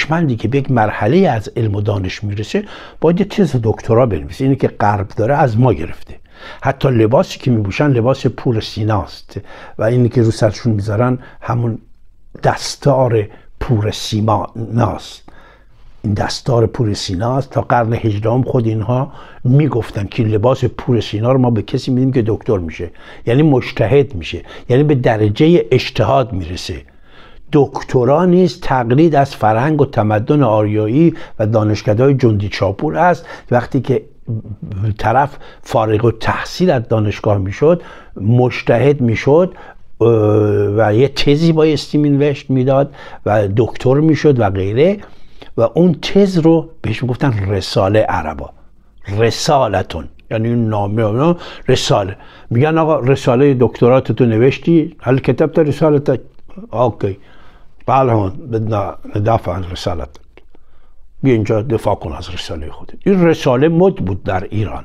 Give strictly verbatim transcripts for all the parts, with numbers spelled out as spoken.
دانشمندی که به یک مرحله از علم و دانش میرسه باید یه تز دکترا بنویسه. اینی که غرب داره از ما گرفته. حتی لباسی که میپوشن لباس پور سیناست و اینی که رو سرشون میذارن همون دستار پور سیناست. این دستار پور سیناست. تا قرن هجدهم خود اینها میگفتن که لباس پور سینا رو ما به کسی میدیم که دکتر میشه، یعنی مجتهد میشه، یعنی به درجه اجتهاد میرسه. دکترا نیز تقلید از فرهنگ و تمدن آریایی و دانشکده‌های جندی چاپور است. وقتی که طرف فارغ التحصیل از دانشگاه میشد، مجتهد میشد و یه تزی بایستی مینوشت میداد و دکتر میشد و غیره، و اون تز رو بهش میگفتن رساله عربا، رسالتون، یعنی نامه رساله. میگن آقا رساله دکترات تو نوشتی؟ هل کتبت رسالتك؟ اوکی، بله هون بدنا ندافع عن رسالتك، بیا اینجا دفاع کن از رساله خودت. این رساله مد بود در ایران.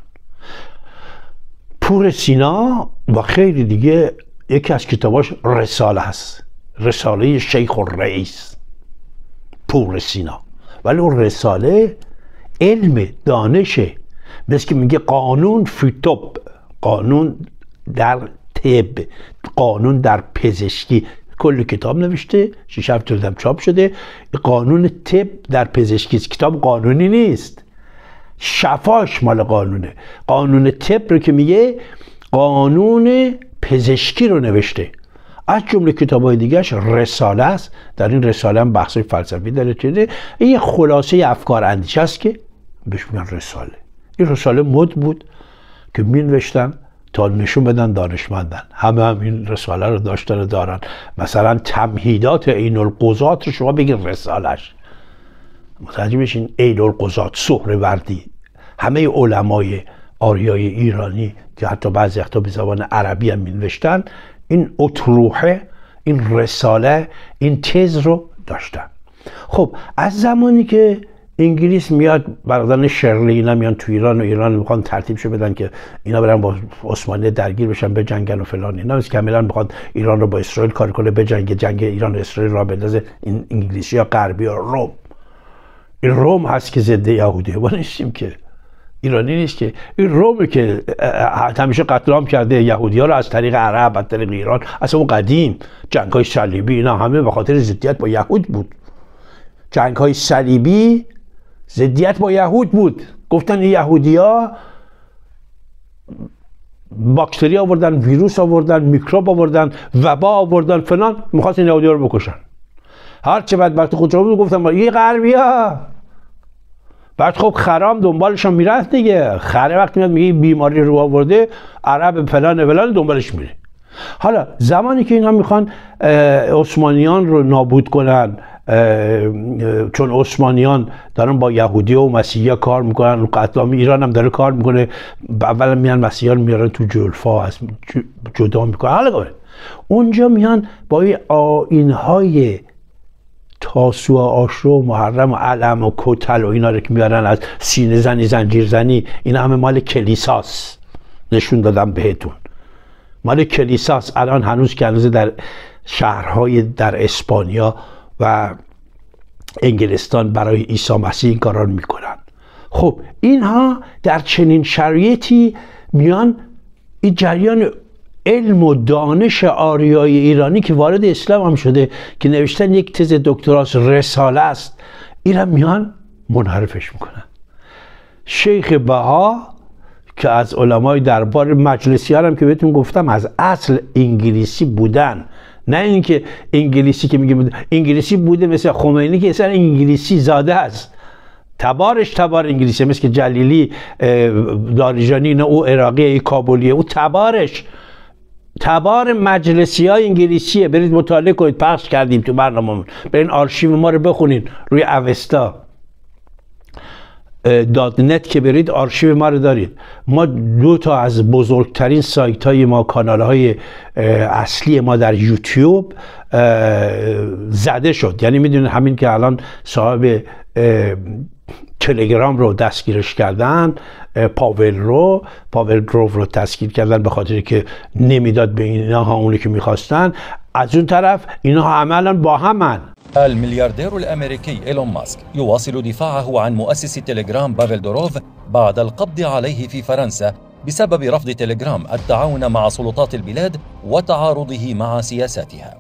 پور سینا و خیلی دیگه یکی از کتاباش رساله هست، رساله شیخ الرئیس پور سینا. ولی اون رساله علم دانشه، مثل که میگه قانون فی طب، قانون در طب، قانون در پزشکی. کلی کتاب نوشته، شش هفت جلدم چاپ شده. قانون طب در پزشکی، کتاب قانونی نیست، شفاش مال قانونه. قانون طب رو که میگه قانون پزشکی رو نوشته. از جمله کتاب‌های دیگه‌اش رساله است. در این رساله هم بحث فلسفی داره چیزه. این یه خلاصه افکار اندیشه است که بهش میگن رساله. این رساله مد بود که می‌نوشتن تا نشون بدن دانشمندن. همه هم این رساله رو داشتن و دارن. مثلا تمهیدات عین القضات رو شما بگید رسالش. متوجه بشین، عین القضات سهروردی، همه علمای آریای ایرانی که حتی بعضی وقتا به زبان عربی هم می‌نوشتن، این اطروحه، این رساله، این تز رو داشتن. خب از زمانی که انگلیس میاد، برادران شرلی اینا میان تو ایران و ایران میخوان ترتیبشو بدن که اینا برن با عثمانی درگیر بشن، بجنگن و فلان. اینا مثل کاملا میخواد ایران رو با اسرائیل کار کنه، بجنگه، جنگ ایران و اسرائیل را بندازه. این انگلیسی یا غربی یا روم، این روم هست که ضد یهودیه. ما نیستیم که، ایرانی نیست که. این رومه که همیشه قتل عام کرده یهودی‌ها رو از طریق عرب، از طریق ایران. اصلا اون قدیم جنگ‌های صلیبی اینا همه به خاطر ضدیت با یهود بود. جنگ‌های صلیبی ضدیت با یهود بود. گفتن این یهودی‌ها باکتری آوردن، ویروس آوردن، میکروب آوردن، وبا آوردن فلان، می‌خواستن یهودی‌ها رو بکشن. هر چه بعد وقت خودشون بود گفتن این غربی‌ها. بعد خب خرام دنبالشون میرفت دیگه. خره وقتی میاد میگه بیماری رو آورده، عرب فلان فلان دنبالش میره. حالا زمانی که اینا میخوان عثمانیان رو نابود کنن، چون عثمانیان دارن با یهودی و مسیحی کار میکنن، قتل عام ایران هم داره کار میکنه، اولا میان مسیحیان میارن تو جلفا، از جدا میکنن. حالا اونجا میان با آیین‌های تاسوع و عاشورا و محرم و علم و کتل و اینا رو که میارن از سینه زنی، زنجیر زنی، این همه مال کلیساست. نشون دادم بهتون مال کلیساست. الان هنوز که هنوز در شهرهای در اسپانیا و انگلستان برای عیسی مسیح این کارا رو میکنن. خب اینها در چنین شرایطی میان این جریان علم و دانش آریای ایرانی که وارد اسلام هم شده، که نوشتن یک تز دکتراس رساله است، این هم میان منحرفش میکنن. شیخ بها که از علمای دربار مجلسی هم که بهتون گفتم از اصل انگلیسی بودن، نه اینکه انگلیسی که میگه انگلیسی بوده مثل خمینی که اصلا انگلیسی زاده است، تبارش تبار انگلیسی، مثل که جلیلی داریجانی نه او عراقی کابلیه، او تبارش تبار مجلسی های انگلیسیه. برید مطالعه کنید، پخش کردیم تو برنامه‌مون، برین آرشیو ما رو بخونید روی اوستا دات نت که برید آرشیو ما رو دارید. ما دو تا از بزرگترین سایت های ما، کانال های اصلی ما در یوتیوب زده شد. یعنی میدونید همین که الان صاحب تلگرام رو دستگیرش کردن، پاول رو پاول گروو رو دستگیر کردن به خاطر که نمیداد به اینا ها اونی که میخواستن. از اون طرف اینا عملا با همن. الملياردير الأمريكي إيلون ماسك يواصل دفاعه عن مؤسس تيليجرام بافل دوروف بعد القبض عليه في فرنسا بسبب رفض تيليجرام التعاون مع سلطات البلاد وتعارضه مع سیاساتها.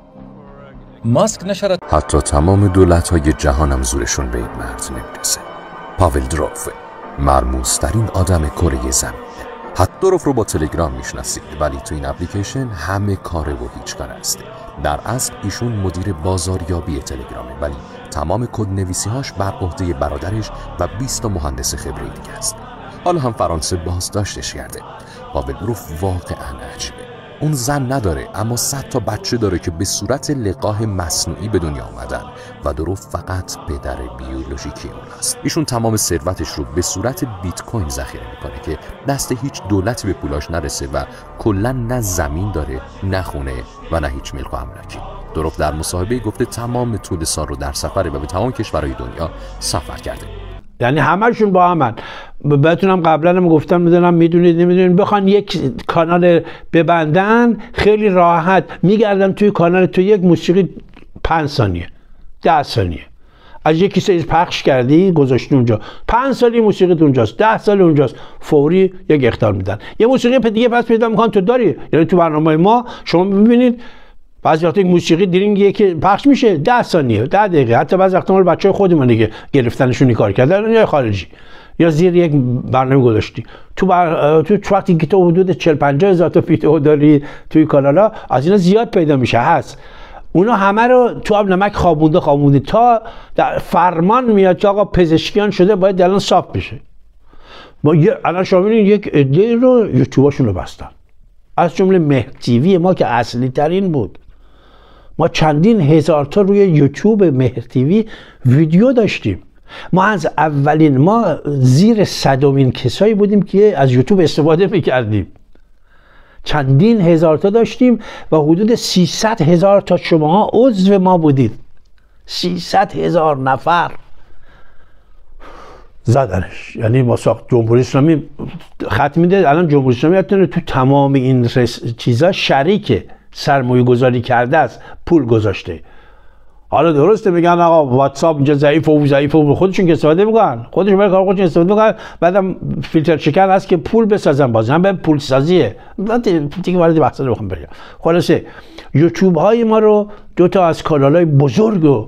ماسک نشرت حتی تمام دولت‌های جهانم زورشون به این مرد نمیرسه. پاول دروف مرموزترین آدم کره زمین. حتی دروف رو با تلگرام میشناسید، ولی تو این اپلیکیشن همه کاره و هیچ کار است. در اصل ایشون مدیر بازاریابی تلگرامه، ولی تمام کدنویسی‌هاش بر عهده برادرش و بیست تا مهندس خبره دیگه است. حالا هم فرانسه بازداشتش کرده. پاول دروف واقعا عجیبه. اون زن نداره، اما صد تا بچه داره که به صورت لقاح مصنوعی به دنیا آمدن و دروف فقط پدر بیولوژیکی اون است. ایشون تمام ثروتش رو به صورت بیت کوین ذخیره میکنه که دست هیچ دولتی به پولاش نرسه و کلا نه زمین داره، نه خونه و نه هیچ ملک و املاکی. دروف در مصاحبه گفته تمام طول سال رو در سفره و به تمام کشورهای دنیا سفر کرده. یعنی همشون با همن. بهتونم قبلا هم گفتم، میدونم میدونید نمیدونید، بخوان یک کانال ببندن خیلی راحت میگردن توی کانال، توی یک موسیقی پنج ثانیه ده ثانیه از یک کیسه پخش کردی گذاشتی اونجا، پنج سالی موسیقی اونجاست، ده سال اونجاست، فوری یک اخطار میدن. یه موسیقی دیگه پس پیدا میکنن تو داری. یعنی تو برنامه ما شما ببینید بعضی وقتا موسیقی درینگیه که پخش میشه ده ثانیه ده دقیقه، حتی بعضی وقتا مال بچهای خودمون دیگه گرفتنشون کار کردن یا خارجی یا زیر یک برنامه گذاشتی. تو بر... تو وقتی که تو حدود چهل پنجاه هزار تا ویدیو داری توی کانالا، از اینا زیاد پیدا میشه هست. اونا همه رو تو آب نمک خوابونده خوابونده تا در فرمان میاد که آقا پزشکیان شده باید الان صاف بشه. ما الان شما ببینید یک عده رو یوتیوباشون رو بستن، از جمله مهر تیوی ما که اصلی ترین بود. ما چندین هزار تا روی یوتیوب مهر تیوی ویدیو داشتیم. ما از اولین ما زیر صدمین کسایی بودیم که از یوتیوب استفاده میکردیم. چندین هزار تا داشتیم و حدود سیصد هزار تا شماها عضو ما بودید. سیصد هزار نفر زدنش. یعنی ما ساخت جمهوری اسلامی خط میده. الان جمهوری اسلامی تو تمام این چیزا شریکه، سرمایه گذاری کرده است، پول گذاشته. حالا درسته میگن آقا واتساپ اینجا ضعیف و ضعیف و خودشون که استفاده میکنن، خودشون برای کار خودشون استفاده میکنن، بعدم فیلتر شکن هست که پول بسازن، باز هم به پول سازیه. دیگه وارد بحث رو بخوام بگم. خلاصه یوتیوب های ما رو دو تا از کانالای بزرگ و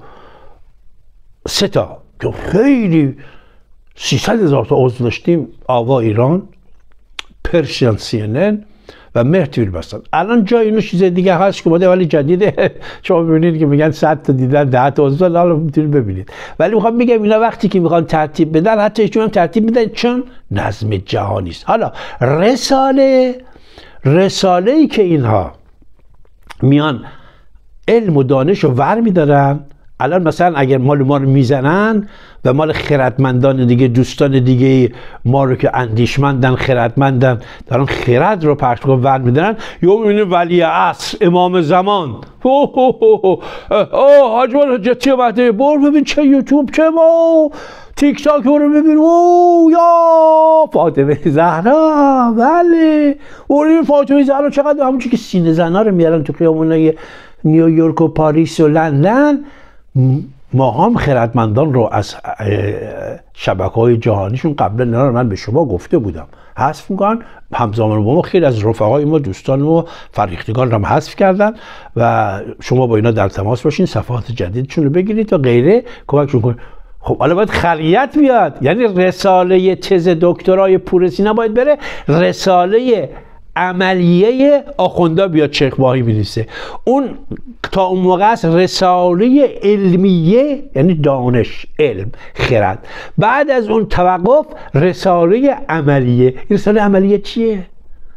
سه تا که خیلی سیصد هزار تا عضو داشتیم، آوا ایران، پرشین سی ان ان و مهر تیوی بستن. الان جای اینو چیز دیگه هست که مدل ولی جدیده. شما ببینید که میگن صد تا دیدن، ده تا عضو، حالا میتونید ببینید. ولی میخوام بگم اینا وقتی که میخوان ترتیب بدن، حتی ایشون هم ترتیب میدن چون نظم جهانی است. حالا رساله رساله ای که اینها میان علم و دانش رو ور میدارن، الان مثلا اگر مال ما رو میزنن و مال خردمندان دیگه، دوستان دیگه ما رو که اندیشمندن، خردمندن، دارن خرد رو پخش کنن ور میدارن، یا میبینید ولی عصر، امام زمان، اوه اوه اوه اوه حاج مال حجتی اومده، برو ببین چه یوتیوب، چه ما تیک تاک رو ببین، اوه یا فاطمه زهرا، بله اون فاطمه زهرا چقدر همونجوری که سینه زنا رو میارن تو خیابونای نیویورک و پاریس و لندن، ما هم خردمندان رو از شبکه‌های جهانیشون قبلا من به شما گفته بودم حذف میکنن. همزمان با ما خیلی از رفقای ما، دوستان ما، فرهیختگان رو هم حذف کردن و شما با اینا در تماس باشین، صفحات جدیدشون رو بگیرید و غیره، کمکشون کنید. خب حالا باید خریت بیاد. یعنی رساله تز دکترای پورسینا باید بره، رساله عملیه آخوندا بیاد شیخ باهی بنویسه. اون تا اون موقع است رساله علمیه، یعنی دانش، علم، خرد. بعد از اون توقف رساله عملیه. رساله عملیه چیه؟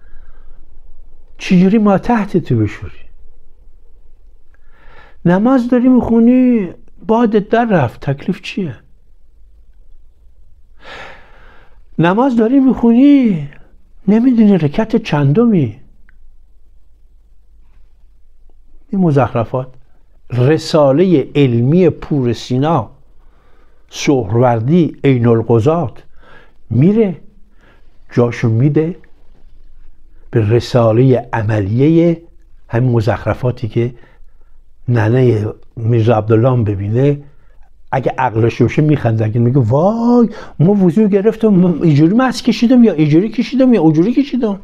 چجوری ما تحت تو بشوری؟ نماز داری میخونی، بادت در رفت، تکلیف چیه؟ نماز داری میخونی، نمیدونی رکعت چندمی. این مزخرفات. رساله علمی پورسینا، سهروردی، عین القضات میره جاشو میده به رساله عملیه همین مزخرفاتی که ننه میرزا عبدالله هم ببینه اگه عقلش روشه میخنده، اگه میگه وای ما وضو گرفتم اینجوری مس کشیدم یا اینجوری کشیدم یا اونجوری کشیدم.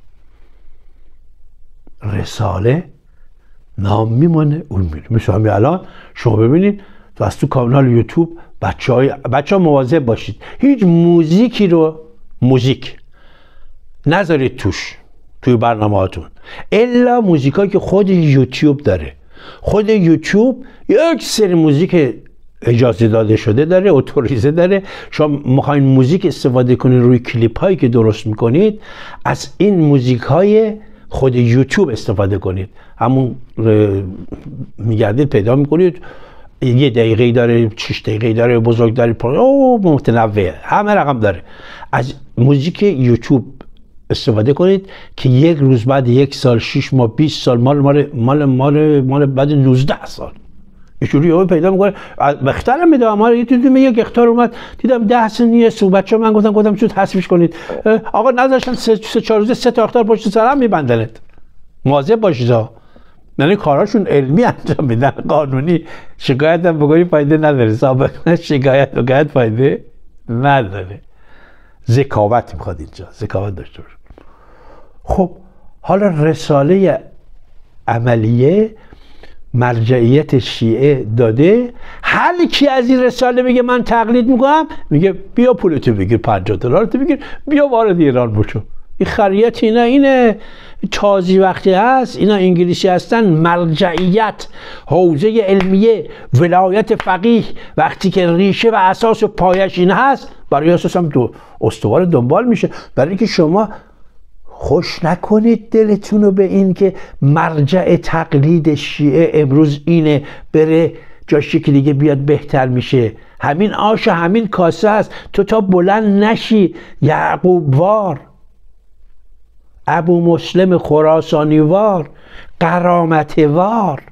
رساله نام میمانه اون میره. مثل همین الان شما ببینید تو از تو کانال یوتیوب بچه های بچه ها مواظب باشید هیچ موزیکی رو موزیک نذارید توش توی برنامه هاتون، الا موزیکایی که خود یوتیوب داره. خود یوتیوب یک سری موزیک اجازه داده شده داره، اتوریزه داره. شما میخواین موزیک استفاده کنید روی کلیپ هایی که درست میکنید، از این موزیک های خود یوتیوب استفاده کنید. همون میگردید پیدا میکنید یه دقیقه داره، شش دقیقه داره، بزرگ داره، او متنوع، همه رقم داره. از موزیک یوتیوب استفاده کنید که یک روز بعد یک سال، شش ماه، بیست سال، مال مال مال مال, مال بعد نوزده سال اینجوری رو پیدا میکنه. بخترم میده. ما یه دیدم یک اختار اومد دیدم ده ثانیه سو بچه من گفتم گفتم چود حذفش کنید. آقا نذاشتن سه, سه چهار روزه سه تا اختار پشت سر هم میبندنت. مواظب باشید ها. یعنی کاراشون علمی انجام میدن، قانونی. شکایت هم بکنی فایده نداره. سابقا شکایت بکنید فایده نداره. ذکاوت میخواد اینجا، ذکاوت داشته باشه. خب حالا رساله عملیه مرجعیت شیعه داده. هر کی از این رساله میگه من تقلید میکنم، میگه بیا پولتو بگیر، پنجاه دلارتو بگیر، بیا وارد ایران بشو. این خریت اینا اینه تازی وقتی هست، اینا انگلیسی هستن. مرجعیت، حوزه علمیه، ولایت فقیه، وقتی که ریشه و اساس و پایش این هست، برای اساس هم دو استوار دنبال میشه. برای اینکه شما خوش نکنید دلتون رو به این که مرجع تقلید شیعه امروز اینه، بره جاش که دیگه بیاد بهتر میشه. همین آش همین کاسه است. تو تا بلند نشی یعقوب وار، ابو مسلم خراسانی وار، قرامت وار،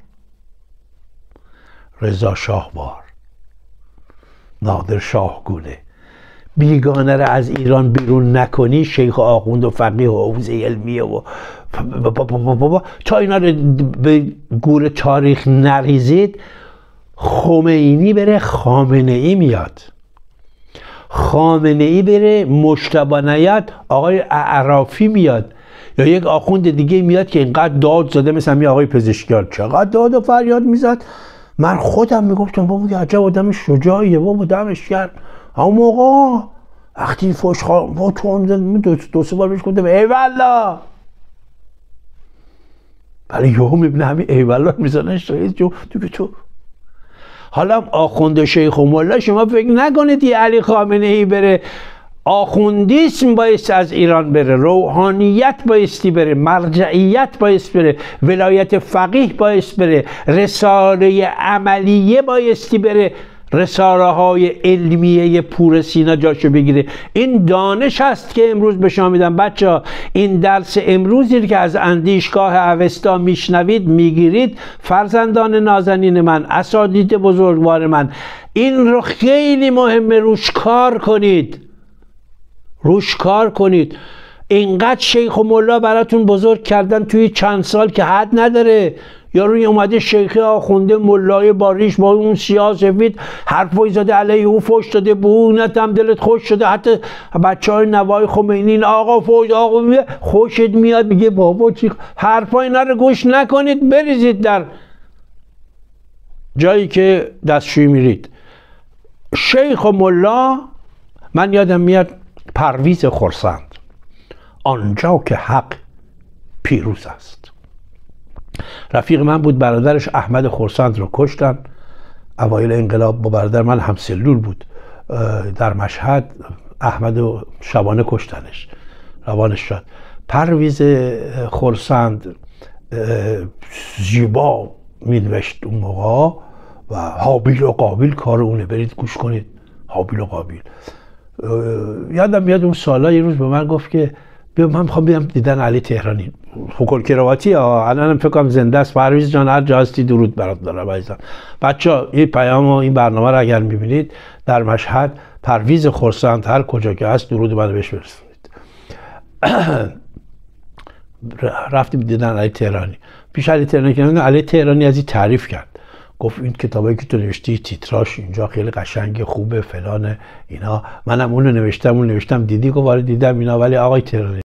رضا شاه وار، نادر شاه گونه، بیگانه را از ایران بیرون نکنی، شیخ و آخوند و فقیه و حوزه علمیه و تا اینا رو به گور تاریخ نریزید. خمینی بره خامنه ای میاد، خامنه ای بره مجتبی نیاد آقای اعرافی میاد، یا یک آخوند دیگه میاد که اینقدر داد زده مثل همین آقای پزشکیان چقدر داد و فریاد میزد. من خودم میگفتم بابا عجب آدم شجاعیه، بابا دمش گرم. اون موقع وقتی فوش خواهم با تو دو, دو سه بار بهش گفتم ای والله، ولی یهو میبینه همین ای والله میزنش رئیس جو تو که تو. حالا آخوند شیخ و ملا شما فکر نکنید یه علی خامنه ای بره. آخوندیسم بایست از ایران بره، روحانیت بایستی بره، مرجعیت بایست بره، ولایت فقیه بایست بره، رساله عملیه بایستی بره، رساله های علمیه پور سینا جاشو بگیره. این دانش هست که امروز به شما میدم بچه ها. این درس امروزی که از اندیشگاه اوستا میشنوید میگیرید، فرزندان نازنین من، اساتید بزرگوار من، این رو خیلی مهمه روش کار کنید، روش کار کنید. اینقدر شیخ و مولا براتون بزرگ کردن توی چند سال که حد نداره. یارو اومده شیخی آخونده ملای باریش با اون سیاه سفید حرفای زده علیه او، فوش داده به اونت هم دلت خوش شده. حتی بچه های نوای خمینی آقا فوش آقا میگه خوشت میاد، میگه بابا چی حرفای اینا رو گوش نکنید، بریزید در جایی که دستشویی میرید. شیخ و ملا، من یادم میاد پرویز خرسند، آنجا که حق پیروز است. رفیق من بود، برادرش احمد خرسند رو کشتن اوایل انقلاب. با برادر من هم سلول بود در مشهد. احمد و شبانه کشتنش، روانش شد. پرویز خرسند زیبا مینوشت اون موقع و حابیل و قابیل کار اونه. برید گوش کنید حابیل و قابیل. یادم میاد اون سالا یه روز به من گفت که بیا من میخوام بیام دیدن علی تهرانی. فوکل کراواتی ها الانم فکر کنم زنده است. پرویز جان هر جا هستی درود برات دارم عزیزم. بچه‌ها این پیام و این برنامه رو اگر میبینید در مشهد، پرویز خرسند هر کجا که هست درود منو بهش برسونید. رفتیم دیدن علی تهرانی. پیش علی تهرانی که علی تهرانی از این تعریف کرد، گفت این کتابایی که تو نوشتی تیتراش اینجا خیلی قشنگه، خوبه، فلانه اینا. منم اونو نوشتم اون نوشتم دیدی؟ گفت آره دیدم اینا. ولی آقای تهرانی